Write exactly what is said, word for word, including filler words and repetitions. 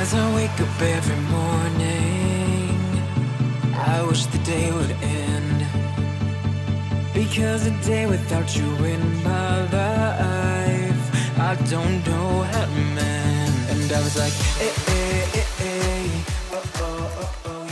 As I wake up every morning, I wish the day would end, because a day without you in my life, I don't know how to mend. And I was like, eh, eh, eh, eh, oh, oh, oh, oh.